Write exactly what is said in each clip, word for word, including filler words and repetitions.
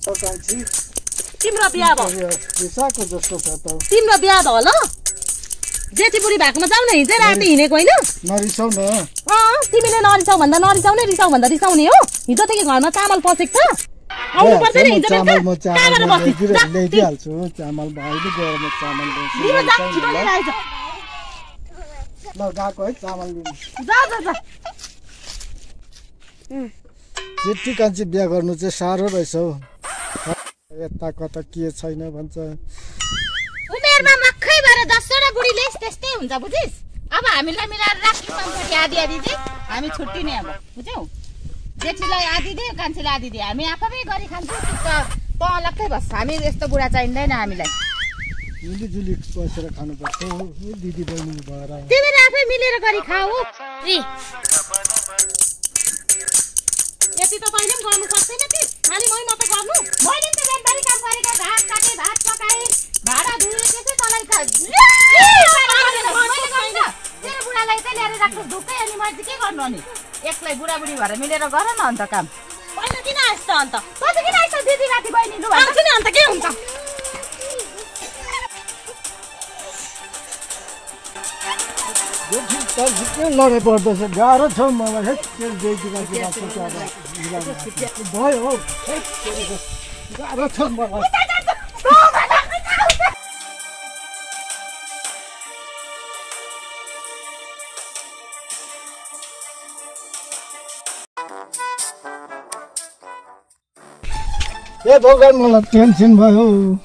तिम्रो बिहा भयो बिसाको जस्तो छ त तिम्रो बिहा भयो ल जेठी बुढी भएकोमा जाऊ न हिजै राति हिँडेको होइन नरिसाउ न अँ तिमीले नरिसाउ भन्दा नरिसाउ नै रिसाउ भन्दा रिसाउने हो हिजोदेखि घरमा चामल पसेको छ आउनु पर्छ नि हिजो चामल म चामल ल्याइदिइहाल्छु चामल भाइले गएर म चामल ल्याउँछु ल गएको है चामल लिनु जा जा जा जेठी कान्छी बिहा गर्नु चाहिँ साह्रो रहेछ हौ यता कता के छैन भन्छ उमेरमा मक्खै भएर दसवटा बुढीले त्यस्तै हुन्छ बुझिस अब हामीलाई मिलाएर राख्नु पर्छ आधी आधी चाहिँ हामी छुट्टिने अब बुझ्यौ जेठीलाई आधी दे कान्छीलाई आधी दे हामी आफै गरी खान्छौँ त अलग्गै बस्छ हामी यस्तो बुढा चाहिँदैन हामीलाई मिलिजुली बसेर खानुपर्छ दिदी बहिनी भएर तिमीले आफै मिलेर गरी खाऊ यति त तैँले पनि गर्नु सक्दैन ती खालि मै मात्रै गर्नु मैले त बेलबारी काम गरेको घाँस काटेँ भात पकाएँ भाडा धुएँ के चाहिँ तँलाई तेरो बुढालाई चाहिँ ल्याएर राख्छु ढुक्कै अनि मैले चाहिँ के गर्नु अनि एक्लै बुढाबुढी भएर मिलेर गर न अन्त काम पहिला किन आइस् त अन्त तँ चाहिँ किन आइस् दिदी राति बहिनी लु आउँछु नि अन्त के हुन्छ लडे पर्दैछ गाह्रो छ मलाई भयो हौ गाह्रो छ मलाई ए भगवान मलाई टेन्सन भयो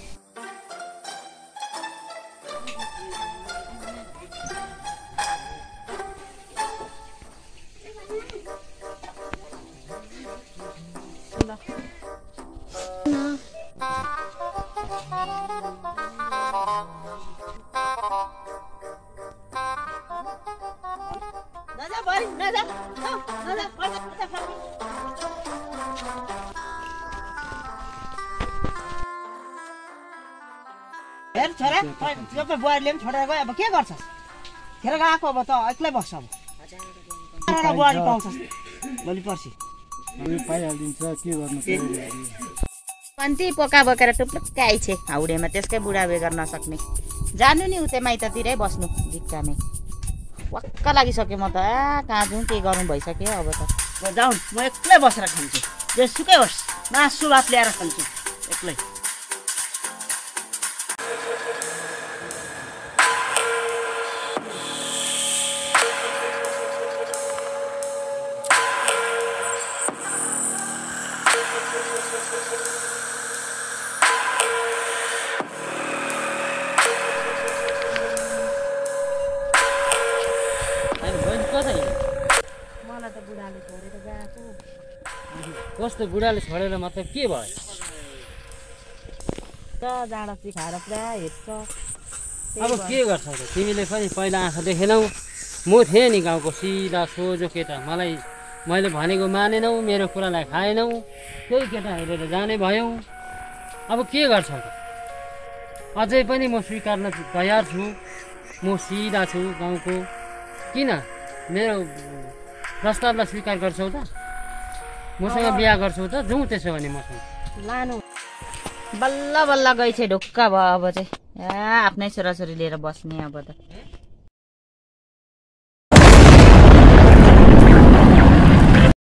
हेर छोरा त्यो बुहारीले पनि छोडेर गयो अब के गर्छस् खेर गएको अब त एक्लै बस्छ अब बुहारी पाउँछस् भोलि पर्सि पाइहालिन्छ के गर्नु कन्ती पोका बोकेर टुप्लुक्क आइछे हाउडेमा त्यसकै बुढा बेगर नसक्ने जानु नि उतै माइततिरै बस्नु भिक्कामै वाक्क लागिसक्यो म त आ कहाँ जाउँ के गर्नु भइसक्यो अब त जाउँ म एक्लै बसेर खान्छु जेसुकै होस् मासु भात ल्याएर खान्छु एक्लै कस्तो बुढाले छोडेर मतलब के भयो त जाँडा खाएर पुरा हेर्छ अब के गर्छ त तिमीले पनि पहिला आँखा देखेनौ म थिएँ नि गाउँको सिधा सोझो केटा मलाई मैले भनेको मानेनौ मेरो कुरालाई खाएनौ त्यही केटा हेरेर जाने भयौ अब के गर्छ त अझै पनि म स्वीकार्न तयार छु म सिधा छु गाउँको किन मेरो प्रस्तावलाई स्वीकार गर्छौ त मसँग बिहा गर्छौ त जाउँ त्यसो भने मसँग लानु बल्ल बल्ल गइछे ढुक्क भयो अब चाहिँ आ आफ्नै छोराछोरी लिएर बस्ने अब त